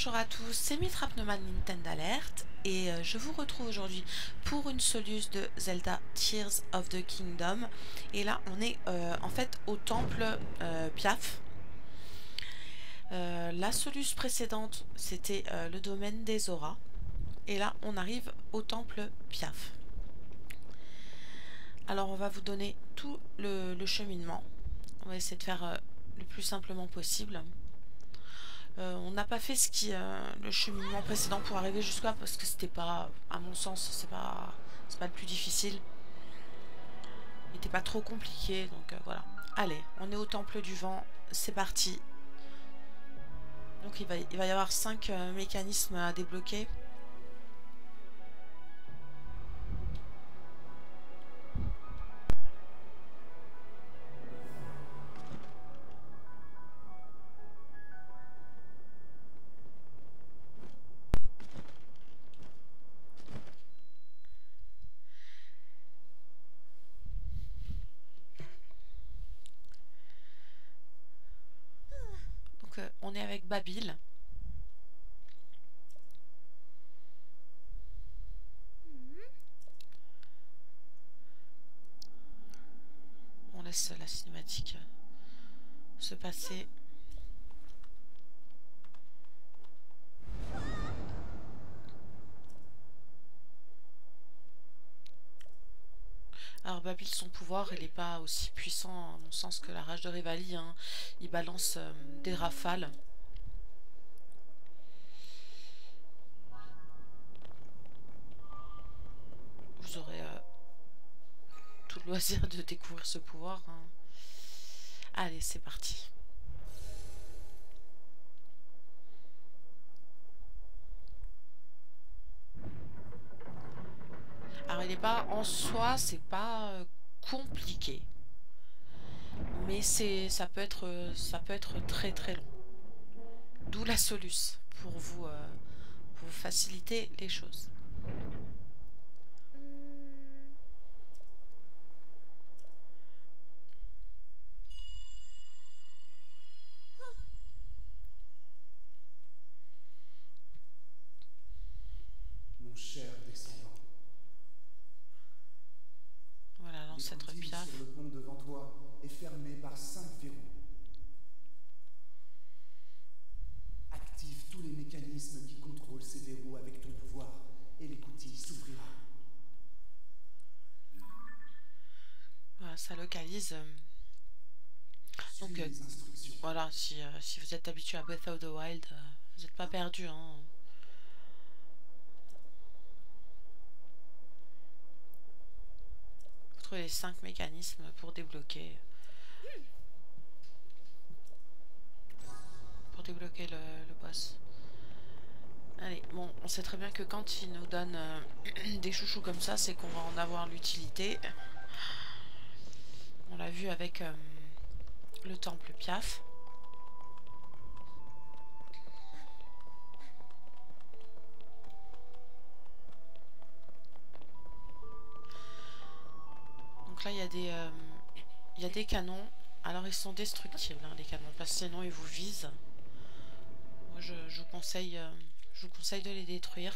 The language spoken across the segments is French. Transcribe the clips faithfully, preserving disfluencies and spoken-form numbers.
bonjour à tous, c'est Mitrapnoman Nintendo Alert et euh, je vous retrouve aujourd'hui pour une soluce de Zelda Tears of the Kingdom. Et là on est euh, en fait au temple euh, Piaf. Euh, la soluce précédente c'était euh, le domaine des auras et là on arrive au temple Piaf. Alors on va vous donner tout le, le cheminement, on va essayer de faire euh, le plus simplement possible. Euh, on n'a pas fait ce qui euh, le cheminement précédent pour arriver jusque-là parce que c'était pas, à mon sens, c'est pas, c'est pas le plus difficile. Il n'était pas trop compliqué, donc euh, voilà. Allez, on est au temple du vent, c'est parti. Donc il va, il va y avoir cinq euh, mécanismes à débloquer. Donc euh, on est avec Babil. On laisse la cinématique euh, se passer. Alors Babil, son pouvoir, il n'est pas aussi puissant à mon sens que la rage de Revali, hein. Il balance euh, des rafales. Vous aurez euh, tout le loisir de découvrir ce pouvoir, hein. Allez, c'est parti. Alors il n'est pas en soi, c'est pas euh, compliqué, mais c'est ça peut être ça peut être très très long. D'où la soluce pour vous euh, pour vous faciliter les choses. Mon cher descendant, Voilà l'ancêtre l'écoutille Piaf. sur le pont devant toi est fermée par cinq verrous. Active tous les mécanismes qui contrôlent ces verrous avec ton pouvoir et l'écoutille s'ouvrira. Voilà, ça localise. euh, Donc Suis euh, les instructions. voilà, si, euh, si vous êtes habitué à Breath of the Wild, euh, vous n'êtes pas perdu, hein. Vous trouvez les cinq mécanismes pour débloquer pour débloquer le, le boss. Allez, bon, on sait très bien que quand il nous donne euh, des chouchous comme ça, c'est qu'on va en avoir l'utilité. On l'a vu avec euh, le temple Piaf. Donc là, il y a des, euh, il y a des canons. Alors, ils sont destructibles, hein, les canons, parce que sinon, ils vous visent. Moi, je, je vous conseille, euh, je vous conseille de les détruire.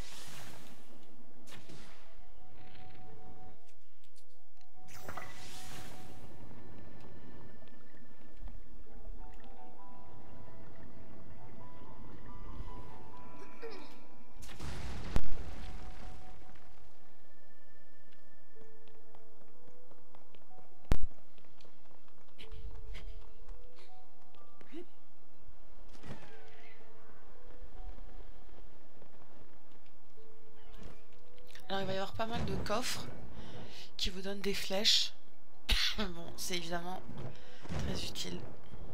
Alors, il va y avoir pas mal de coffres qui vous donnent des flèches. Bon, c'est évidemment très utile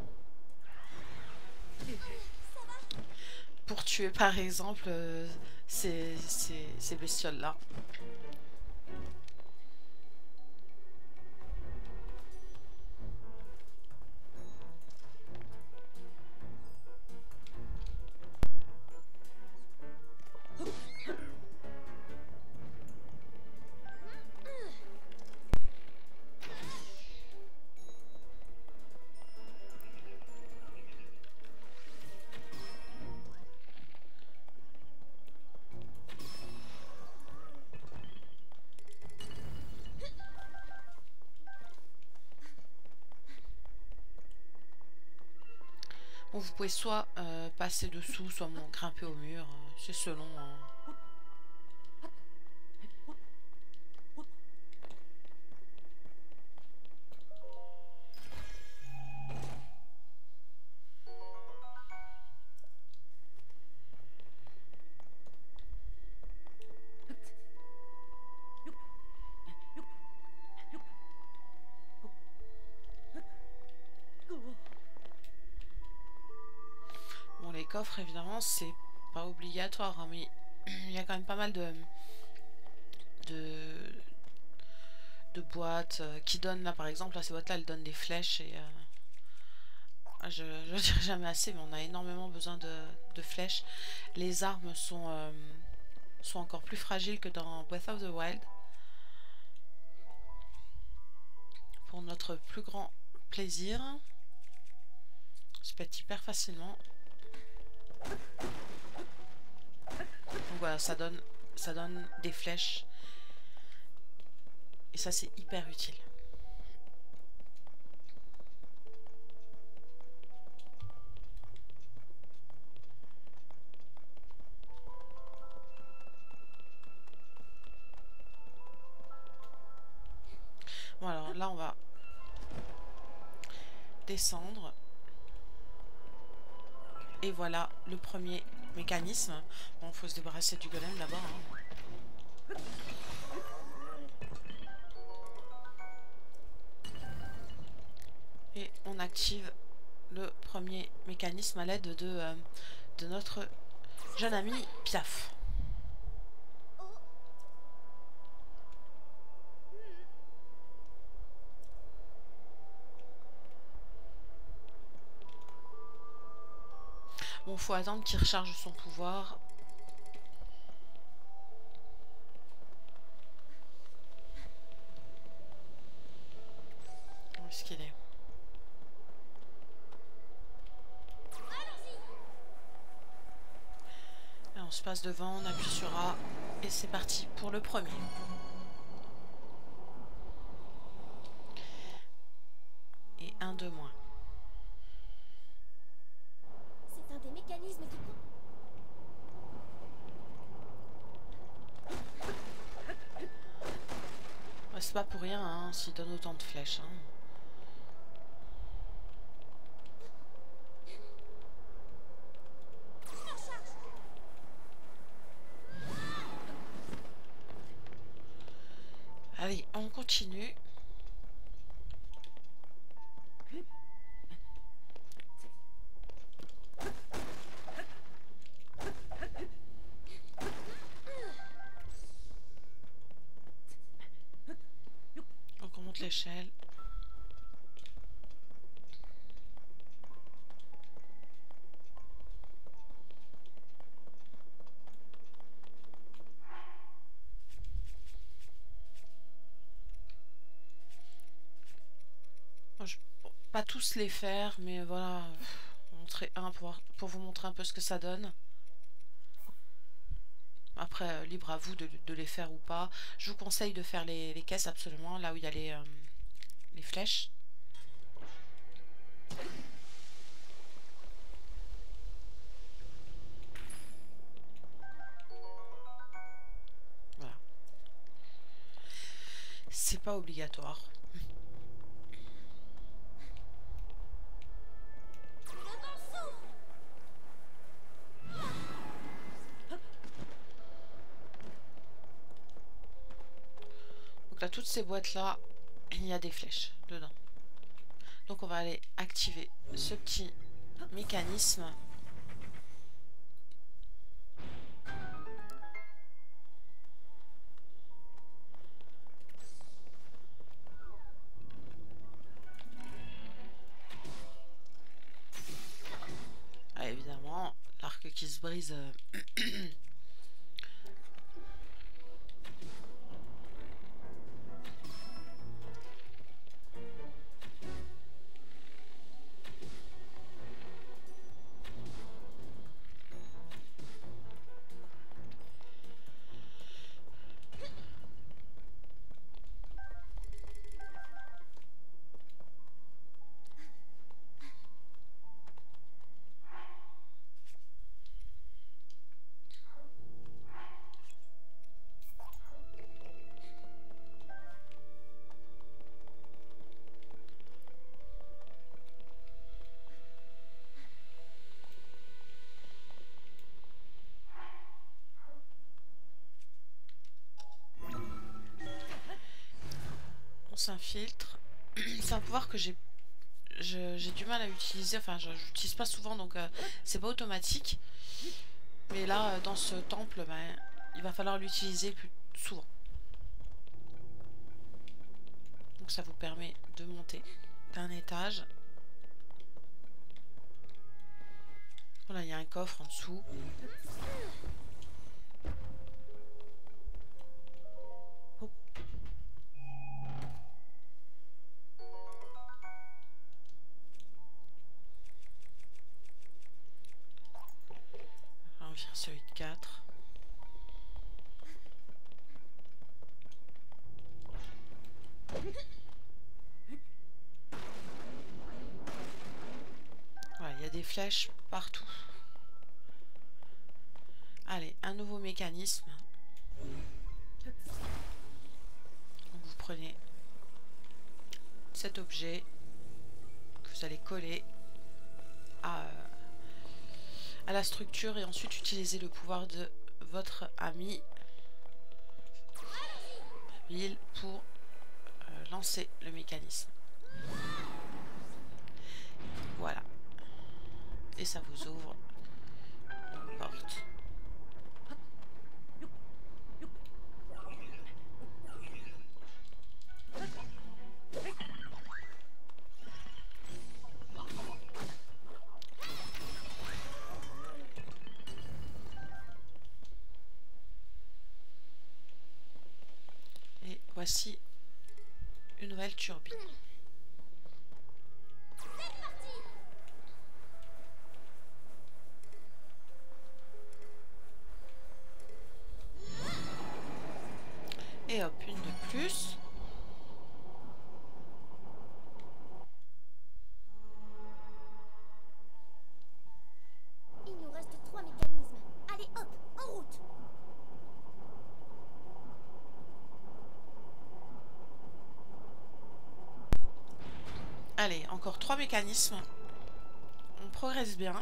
pour tuer, par exemple, euh, ces, ces, ces bestioles-là. Bon, vous pouvez soit euh, passer dessous, soit bon, grimper au mur. Euh, c'est selon. Hein. Bon, les coffres, évidemment, c'est pas obligatoire, hein, mais il y a quand même pas mal de de, de boîtes euh, qui donnent, là, par exemple, là, ces boîtes-là, elles donnent des flèches et euh, je ne dirai jamais assez, mais on a énormément besoin de, de flèches. Les armes sont, euh, sont encore plus fragiles que dans Breath of the Wild. Pour notre plus grand plaisir. Ça pète hyper facilement. Donc voilà, ça donne, ça donne des flèches. Et ça, c'est hyper utile. Bon alors là, on va descendre. Et voilà le premier mécanisme. Bon, faut se débarrasser du golem d'abord. Hein. Et on active le premier mécanisme à l'aide de, euh, de notre jeune ami Piaf. Bon, faut attendre qu'il recharge son pouvoir. Où est-ce qu'il est? Là, on se passe devant, on appuie sur A et c'est parti pour le premier. Et un de moins. C'est un des mécanismes qui compte. Ouais, c'est pas pour rien hein, s'il donne autant de flèches. Hein. Allez, on continue. Donc on monte l'échelle. Pas tous les faire, mais voilà, montrer un pour, pour vous montrer un peu ce que ça donne. Après, euh, libre à vous de, de les faire ou pas. Je vous conseille de faire les, les caisses absolument, là où il y a les, euh, les flèches. Voilà. C'est pas obligatoire. Donc là, toutes ces boîtes-là, il y a des flèches dedans. Donc on va aller activer ce petit mécanisme. Ah, évidemment, l'arc qui se brise... Euh lance un filtre. C'est un pouvoir que j'ai j'ai du mal à utiliser, enfin je n'utilise pas souvent, donc euh, c'est pas automatique. Mais là, euh, dans ce temple, ben, il va falloir l'utiliser plus souvent. Donc ça vous permet de monter d'un étage. Voilà, il y a un coffre en dessous. Oh. On vient celui de quatre. Voilà, il y a des flèches partout. Allez, un nouveau mécanisme. Donc vous prenez cet objet que vous allez coller à, à la structure et ensuite utiliser le pouvoir de votre ami Bill pour euh, lancer le mécanisme. Voilà. Et ça vous ouvre une porte. Et voici une nouvelle turbine. Et hop, une de plus. Il nous reste trois mécanismes. Allez, hop, en route. Allez, encore trois mécanismes. On progresse bien.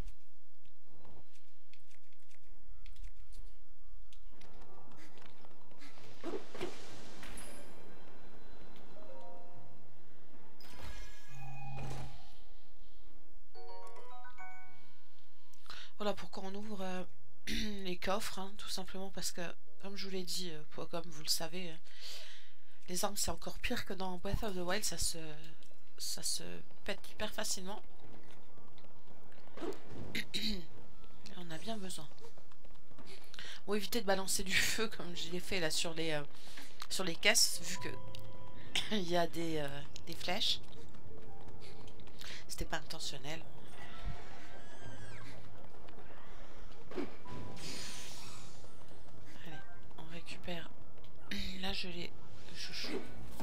Voilà pourquoi on ouvre euh, les coffres, hein, tout simplement parce que, comme je vous l'ai dit, euh, comme vous le savez, euh, les armes c'est encore pire que dans Breath of the Wild, ça se, ça se pète hyper facilement. Et on a bien besoin. Bon, évitez de balancer du feu comme je l'ai fait là sur les, euh, sur les caisses, vu que il y a des, euh, des flèches. C'était pas intentionnel. Allez, on récupère la gelée de chouchou.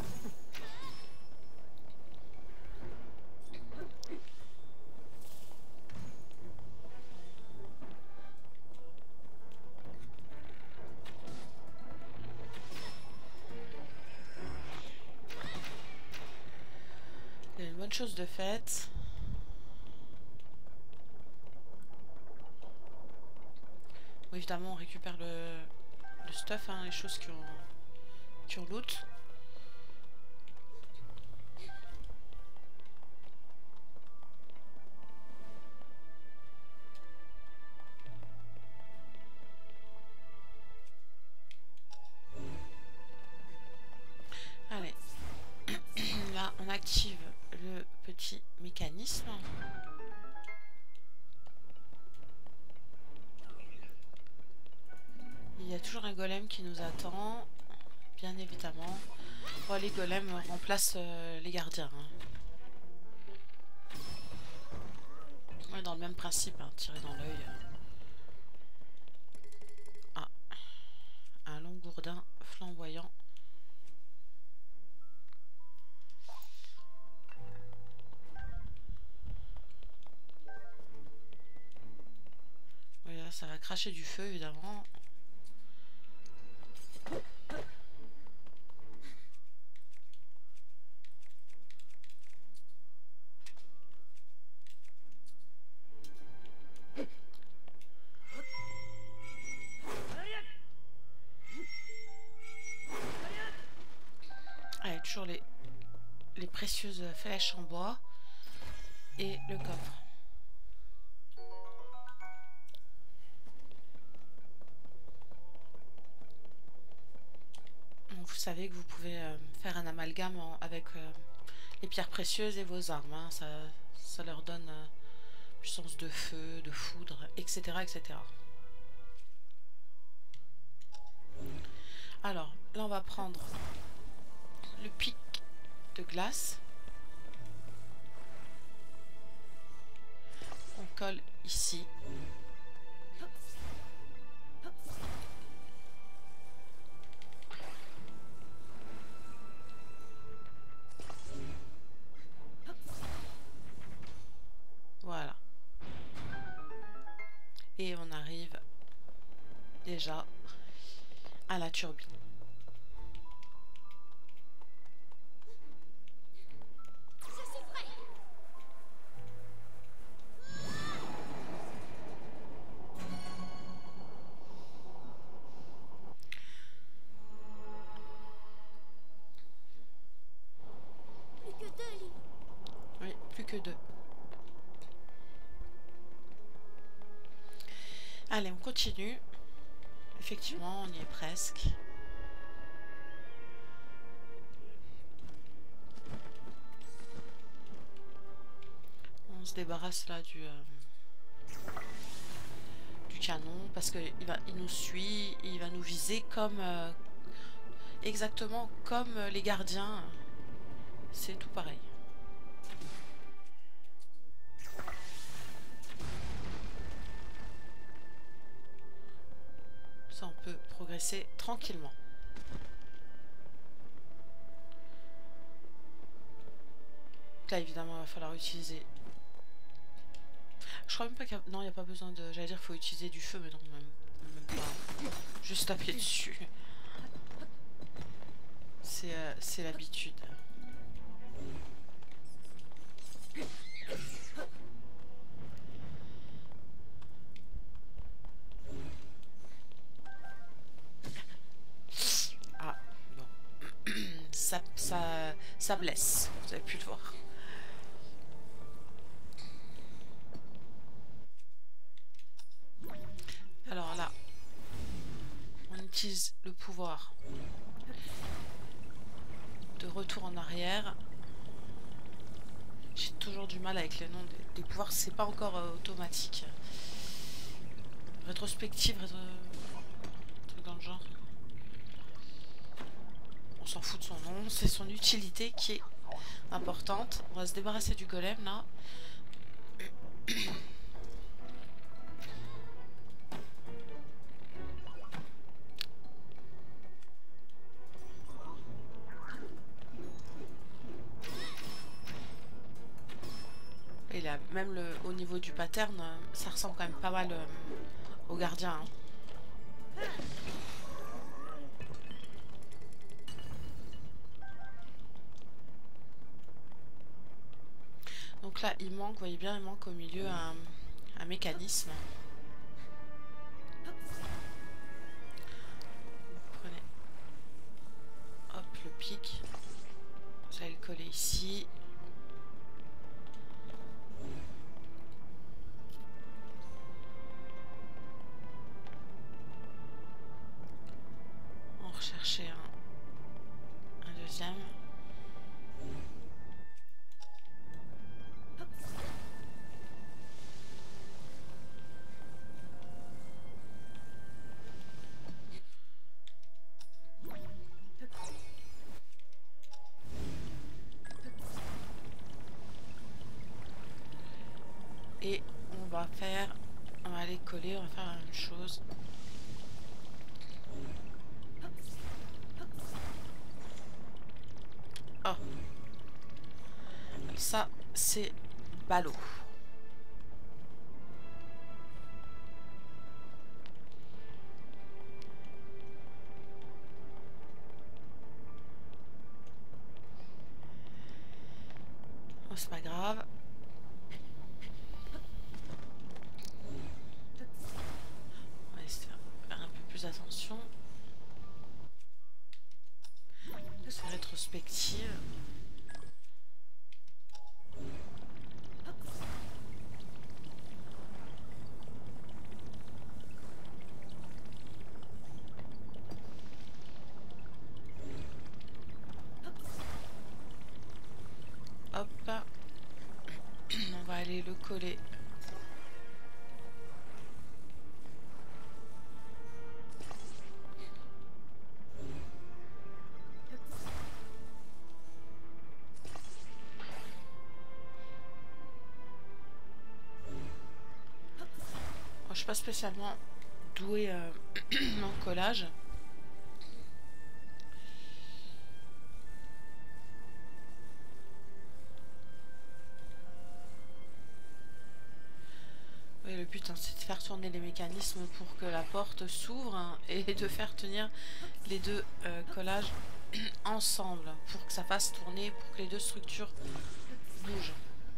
Il y a une bonne chose de faite. Bon, évidemment, on récupère le, le stuff, hein, les choses qui ont, qui ont loot. Allez, là on active le petit mécanisme. Il y a toujours un golem qui nous attend, bien évidemment. Bon, les golems remplacent euh, les gardiens. Hein. Ouais, dans le même principe, hein, tirer dans l'œil. Ah, un long gourdin flamboyant. Oui, là, ça va cracher du feu, évidemment. Allez, toujours les flèche en bois et le coffre. Donc, vous savez que vous pouvez euh, faire un amalgame en, avec euh, les pierres précieuses et vos armes. Hein. Ça, ça leur donne euh, puissance de feu, de foudre, et cetera, et cetera. Alors, là, on va prendre le pic de glace. On colle ici. Voilà. Et on arrive déjà à la turbine. Plus que deux lits. Oui, plus que deux. Allez, on continue. Effectivement, on y est presque. On se débarrasse là du, euh, du canon parce qu'il va, il nous suit, il va nous viser comme euh, exactement comme les gardiens. C'est tout pareil. Ça, on peut progresser tranquillement. Là, évidemment, il va falloir utiliser... Je crois même pas qu'il y a... Non, il n'y a pas besoin de... J'allais dire qu'il faut utiliser du feu, mais non, même, même pas. Juste taper dessus. C'est euh, c'est l'habitude. Ah, bon. ça, ça, ça blesse. Vous avez pu le voir. Alors là, on utilise le pouvoir de retour en arrière. J'ai toujours du mal avec les noms des, des pouvoirs, c'est pas encore euh, automatique. Rétrospective, rétro... truc dans le genre. On s'en fout de son nom, c'est son utilité qui est importante. On va se débarrasser du golem là. Et là, même le, au niveau du pattern, ça ressemble quand même pas mal euh, au gardien. Hein. Donc là, il manque, vous voyez bien, il manque au milieu un, un mécanisme. Vous prenez, hop, le pic. Vous allez le coller ici. On recherchait un, un deuxième. Et on va faire, on va aller coller, on va faire la même chose. Oh, ça c'est ballot. Oh, c'est pas grave. On va essayer de faire un peu plus attention. C'est rétrospective. coller. Moi, je suis pas spécialement douée euh, en collage. Oui, le but, hein, c'est de faire tourner les mécanismes pour que la porte s'ouvre, hein, et de faire tenir les deux euh, collages ensemble pour que ça fasse tourner, pour que les deux structures bougent.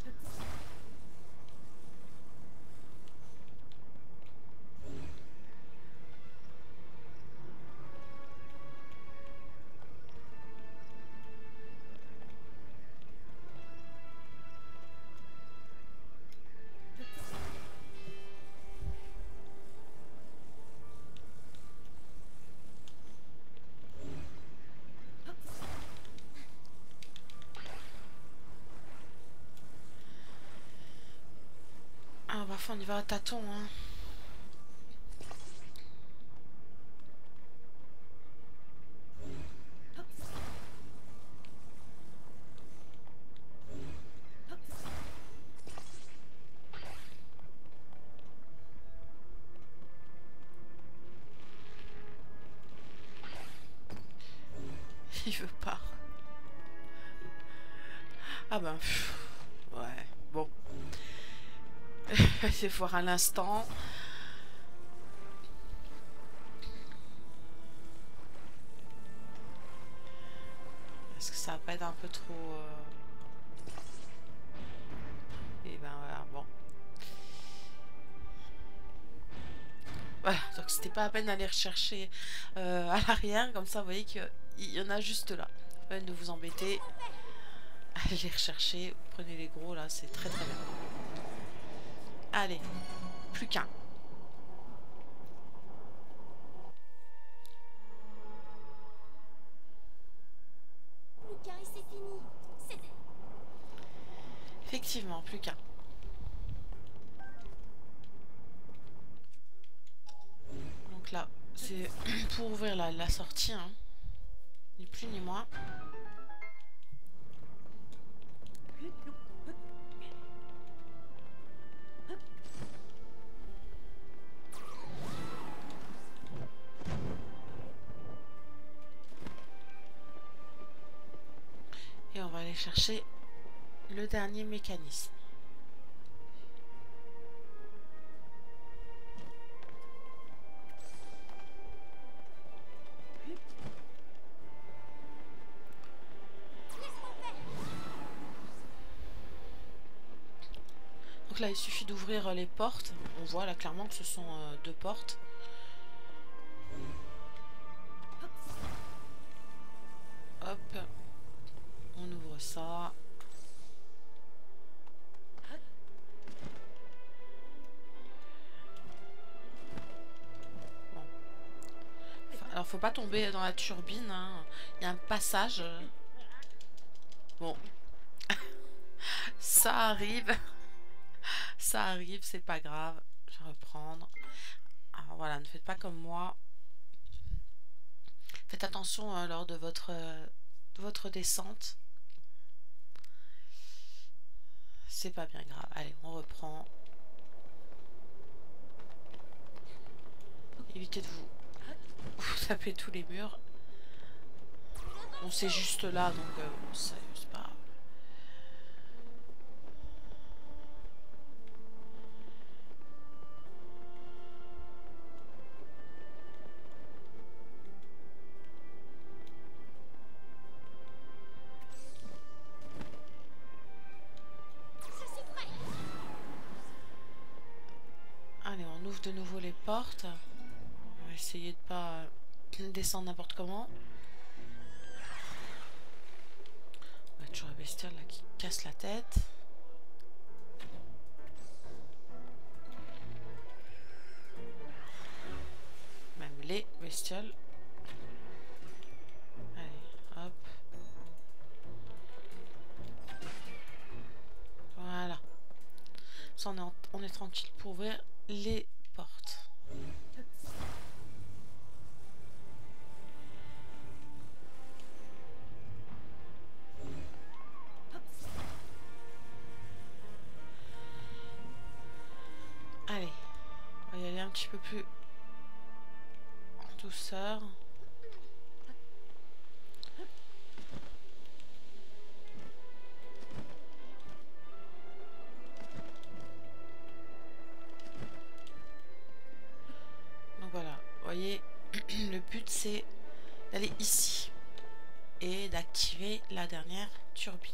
Ah, parfois on y va à tâtons, hein. Il veut pas. Ah ben, pff, ouais, bon. Je vais voir à l'instant. Est-ce que ça va pas être un peu trop... Euh... Et ben voilà, bon. Voilà, donc c'était pas à peine d'aller rechercher euh, à l'arrière, comme ça vous voyez qu'il y en a juste là. Pas peine de vous embêter. Allez les rechercher, prenez les gros là, c'est très très bien. Allez, plus qu'un. Plus qu'un et c'est fini. C'est... Effectivement, plus qu'un. Donc là, c'est pour ouvrir la, la sortie, hein. Ni plus ni moins. Et on va aller chercher le dernier mécanisme. Donc là, il suffit d'ouvrir les portes. On voit là clairement que ce sont euh, deux portes. Hop. On ouvre ça. Bon. Alors, faut pas tomber dans la turbine, hein. Il y a un passage. Bon. Ça arrive. Ça arrive, c'est pas grave. Je vais reprendre. Alors voilà, ne faites pas comme moi. Faites attention euh, lors de votre, euh, de votre descente. C'est pas bien grave. Allez, on reprend. Évitez de vous, vous taper tous les murs. On c'est juste là, donc euh, c'est pas grave. Allez, on ouvre de nouveau les portes. On va essayer de pas descendre n'importe comment. On a toujours la bestiole là qui casse la tête. Même les bestioles. Allez, hop. Voilà. Ça, tranquille pour ouvrir les portes. Allez, on va y aller un petit peu plus en douceur. Donc voilà, vous voyez, le but c'est d'aller ici et d'activer la dernière turbine.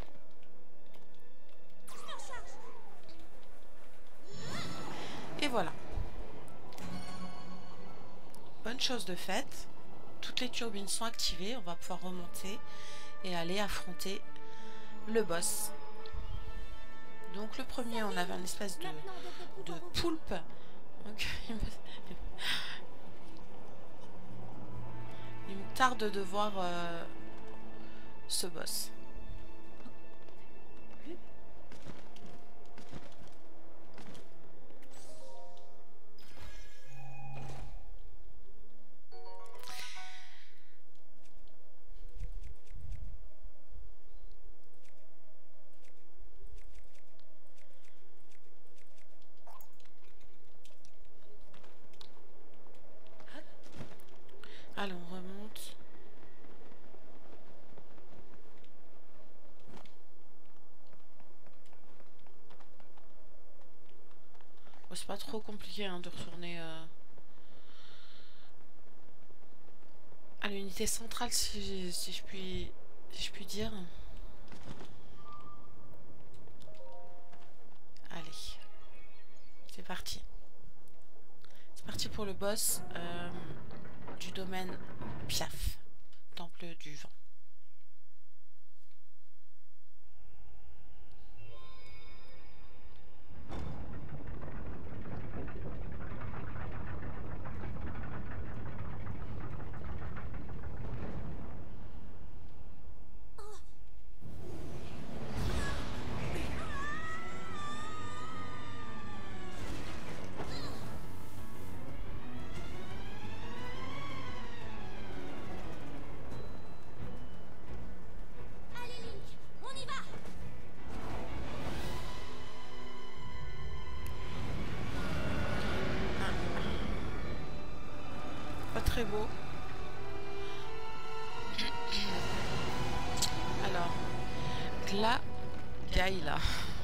Et voilà. Bonne chose de faite. Toutes les turbines sont activées. On va pouvoir remonter et aller affronter le boss. Donc le premier, on avait une espèce de, de poulpe. Donc, il, me, il me tarde de voir euh, ce boss. Allez, on remonte. Bon, c'est pas trop compliqué hein, de retourner euh, à l'unité centrale, si, si, je puis, si je puis dire. Allez, c'est parti. C'est parti pour le boss. Euh, du domaine Piaf, temple du vent. Très beau. Alors, là, Gaïla.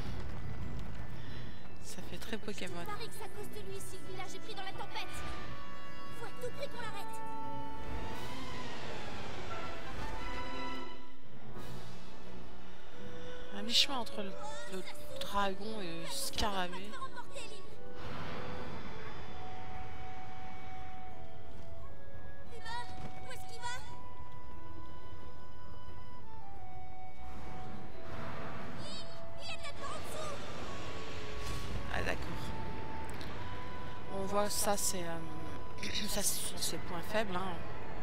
Ça fait très Pokémon. Il paraît que c'est à cause de lui si le village est pris dans la tempête. Faut à tout prix qu'on l'arrête. À mi-chemin entre le, le dragon et le scarabée. Ça c'est euh, ça ce sont ses points faibles hein.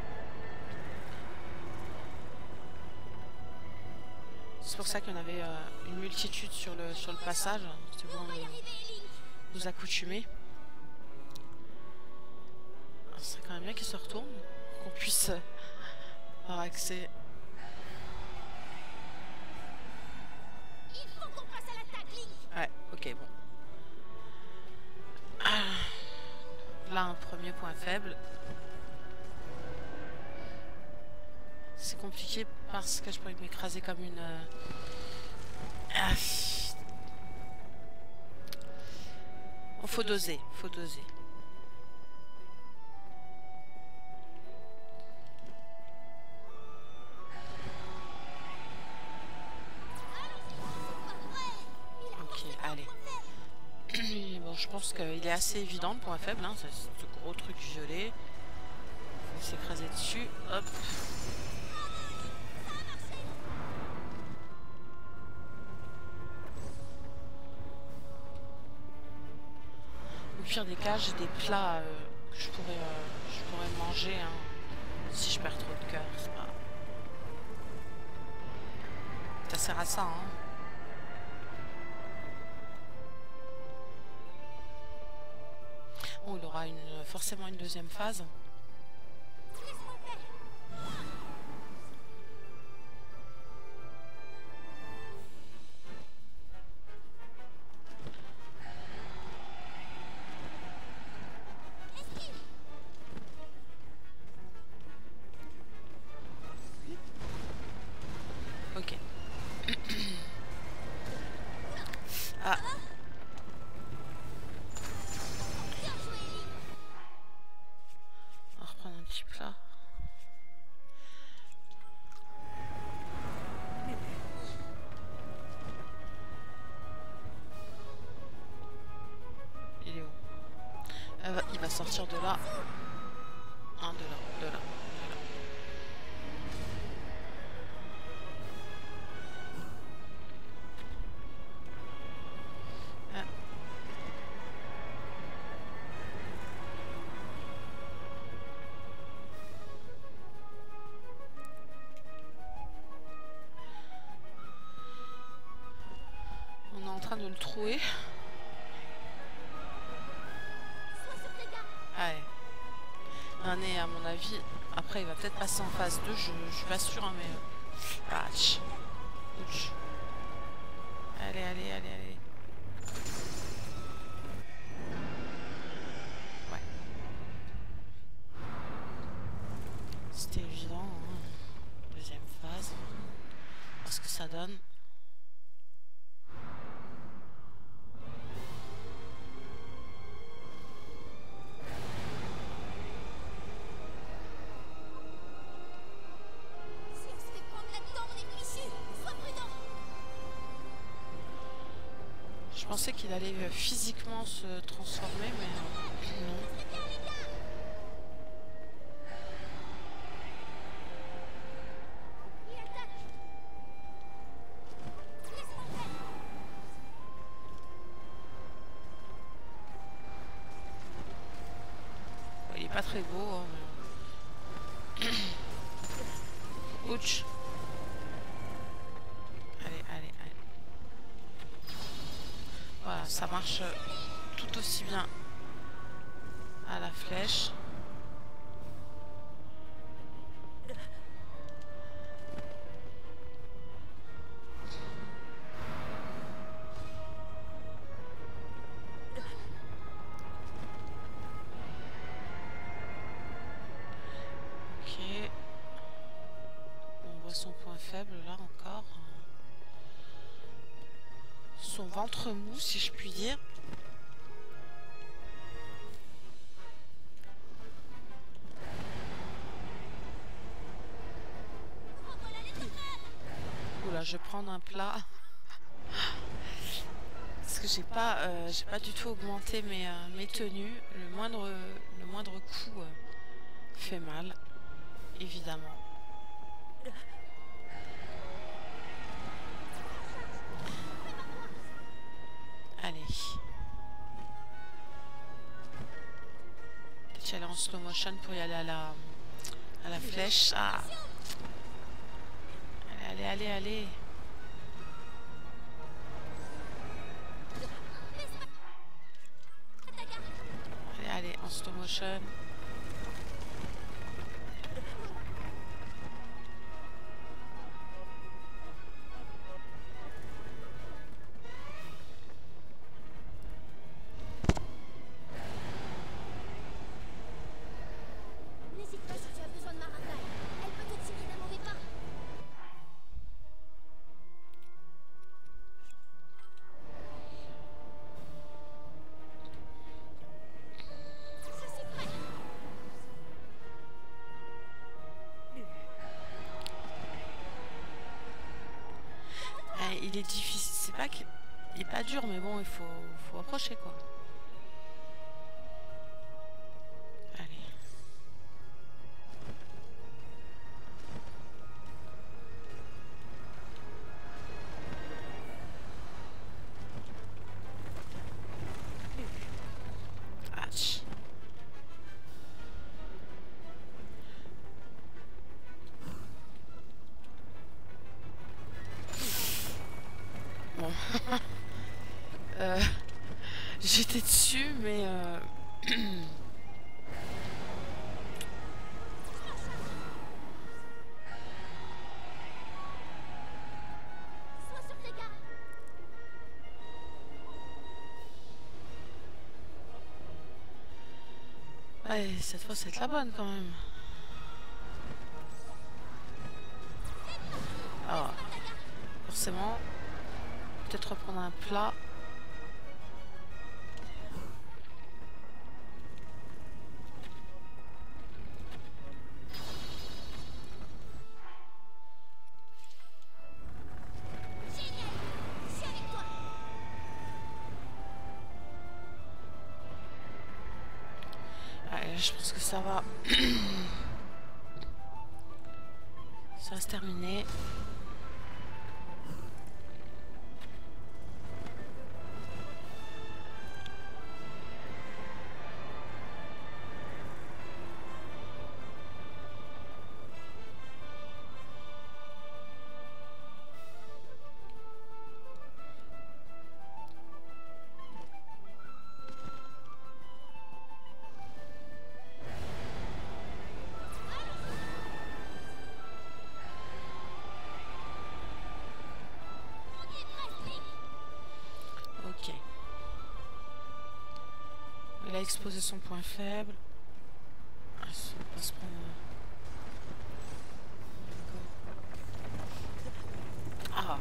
C'est pour ça qu'il y en avait euh, une multitude sur le sur le passage. C'est bon, euh, vous accoutumez. Ce serait quand même bien qu'il se retourne pour qu'on puisse euh, avoir accès. Ouais, ok, bon. Là, un premier point faible. C'est compliqué parce que je pourrais m'écraser comme une... Euh... Ah. Oh, faut doser, faut doser. Ok, allez. Bon, je pense qu'il est assez évident le point faible, hein, c'est ce gros truc violet. Il s'est écrasé dessus, hop. Au pire des cas, j'ai des plats euh, que je pourrais, euh, je pourrais manger hein, si je perds trop de cœur. Pas... Ça sert à ça, hein. aura une, forcément une deuxième phase. Ok. Ah. On va reprendre un petit plat. Il est où? Elle va, il va sortir de là. Un, de là, de là, de là. Ah. On est en train de le trouver. Ouais. Un nez à mon avis. Après il va peut-être passer en phase deux, je, je suis pas sûre hein, mais. Ah, tch. Ouch. Allez, allez, allez, allez. Ouais. C'était évident. Hein. Deuxième phase. Voir ce que ça donne. Je pensais qu'il allait physiquement se transformer, mais non. Bon, il est pas très beau. Hein, mais... Ouch. Allez, allez, allez. Voilà, ça marche tout aussi bien à la flèche. Ok. On voit son point faible là encore. Son ventre mou, si je puis dire. Oula, je vais prendre un plat. Parce que j'ai pas, euh, j'ai pas du tout augmenté mes, euh, mes tenues. Le moindre, le moindre coup euh, fait mal, évidemment. Allez. Peut-être aller en slow motion pour y aller à la, à la flèche. Ah. Allez, allez, allez, allez. Allez, allez, en slow motion. N'hésite pas si tu as besoin de ma racaille. Elle peut te tirer d'un mauvais pas. Je suis prête. Ah, il est difficile. C'est pas qu'il il est pas dur, mais bon, il faut, faut approcher quoi. Allez. Ach. Bon. euh, J'étais dessus, mais... Euh... Ouais, cette fois, c'est la bonne quand même. Alors, forcément, peut-être reprendre un plat. Allez, je pense que ça va. Ça va se terminer. Ok. Il a exposé son point faible. Ah, ça va pas se prendre... Ah.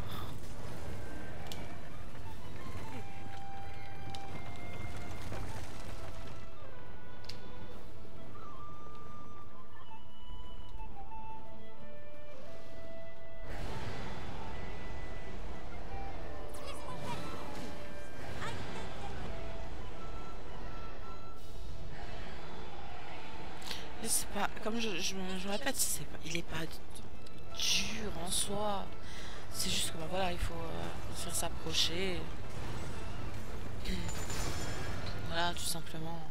C'est pas, comme je, je, je me répète, c'est pas, il est pas dur en soi. C'est juste que bah, voilà, il faut euh, faire s'approcher. Voilà, tout simplement.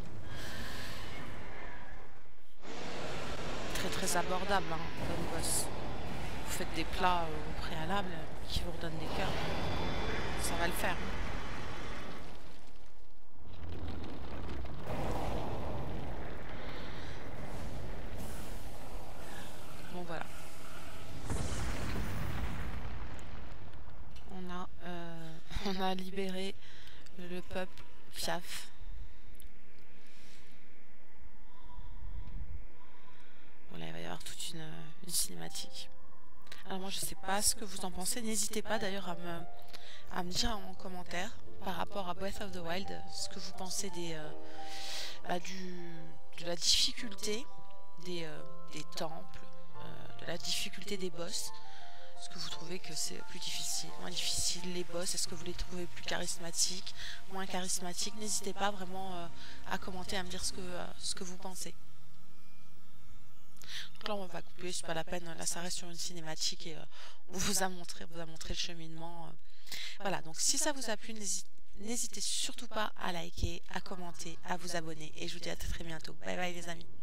Très très abordable hein, comme boss. Vous faites des plats euh, au préalable qui vous redonnent des cœurs. Ça va le faire. Bon voilà. On a, euh, on a libéré le peuple Piaf. Voilà, il va y avoir toute une, une cinématique. Alors moi je sais pas ce que vous en pensez. N'hésitez pas d'ailleurs à me, à me dire en commentaire par rapport à Breath of the Wild ce que vous pensez des, euh, bah, du, de la difficulté des, euh, des temples, euh, de la difficulté des boss. Est-ce que vous trouvez que c'est plus difficile, moins difficile, les boss? Est-ce que vous les trouvez plus charismatiques, moins charismatiques? N'hésitez pas vraiment euh, à commenter, à me dire ce que, euh, ce que vous pensez. Donc là on va couper, c'est pas la peine, là ça reste sur une cinématique et euh, on vous a montré, on vous a montré le cheminement. Euh. Voilà, donc si ça vous a plu, n'hésitez surtout pas à liker, à commenter, à vous abonner et je vous dis à très bientôt. Bye bye les amis.